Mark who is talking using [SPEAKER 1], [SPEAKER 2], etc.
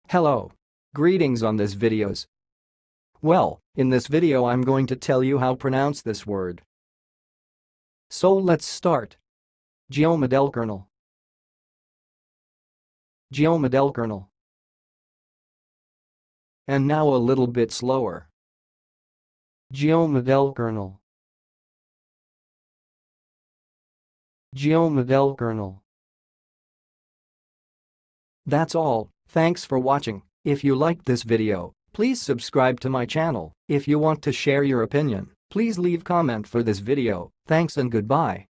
[SPEAKER 1] Hello. Greetings on this videos. Well, in this video I'm going to tell you how to pronounce this word. So let's start. Geomodelkernel. Geomodelkernel. And now a little bit slower. Geomodelkernel. Geomodelkernel. That's all. Thanks for watching. If you liked this video, please subscribe to my channel. If you want to share your opinion, please leave comment for this video. Thanks and goodbye.